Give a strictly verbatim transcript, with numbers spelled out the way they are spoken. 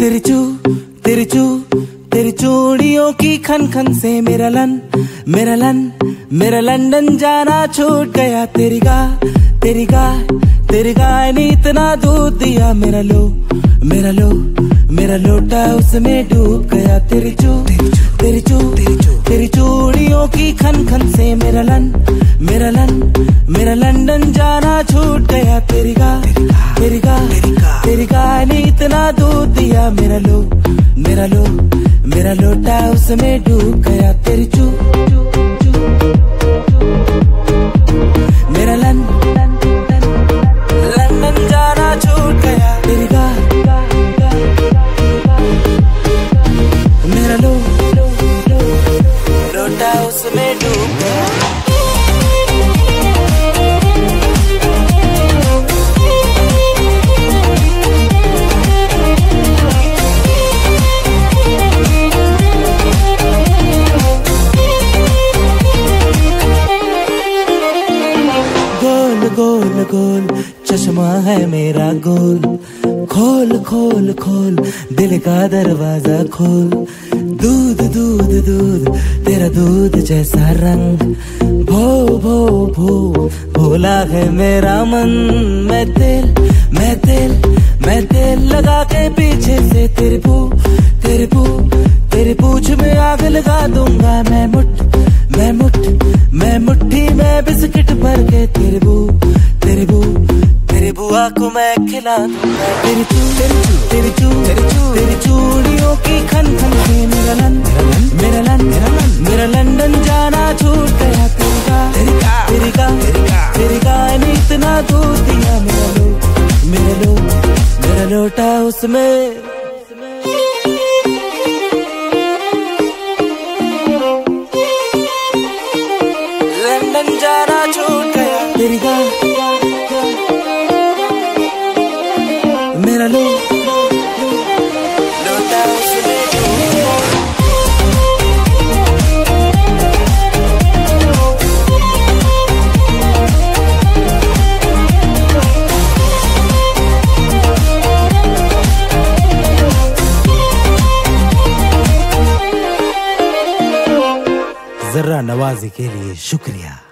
तेरी चू तेरी चू तेरी चूड़ियों की खन खन से मेरा लन मेरा लन मेरा लंदन जाना छूट गया। तेरी गाय तेरी गाय तेरी गाय ने इतना दूध दिया, मेरा लो मेरा लो मेरा लोटा उसमें डूब गया। तेरी चू तेरी चू तेरी चूड़ियों की खन खन से मेरा लन मेरा लन मेरा लंदन जाना छूट गया। तेरी गाय तेरी गाय तेरी गाय ने इतना दूध दिया, मेरा लो मेरा लो मेरा लोटा उसमें डूब गया। तेरी चू मेरा लन लंदन जाना छूट गया। तेरी गाय मेरा लो लोटा उसमें डूब गया। गोल गोल चश्मा है मेरा गोल, खोल खोल खोल दिल का दरवाजा खोल। दूध दूध दूध तेरा दूध जैसा रंग, भो भो भो भोला है मेरा मन। मैं तेल मैं तेल मैं तेल लगा के पीछे से तेरे पू तेरे पू तेरी पूछ में आग लगा दूंगा। मैं मुठ मैं मुठ मैं मुट्ठी में बिस्किट भर के तेरे बू तेरे बू तेरी बुआ को मैं खिला दूंगा। तेरी चू तेरी चू तेरी चू तेरी चूड़ियों की खन खन से मेरा लन मेरा लन मेरा लंदन जाना छूट गया। तेरी गाय तेरी गाय तेरी गाय ने इतना दूध दिया, मेरा लो मेरा लो मेरा लोटा उसमें लंदन जाना छूट गया। तेरी गाय मेरा लो लोटा उसमें जर्रा नवाजी के लिए शुक्रिया।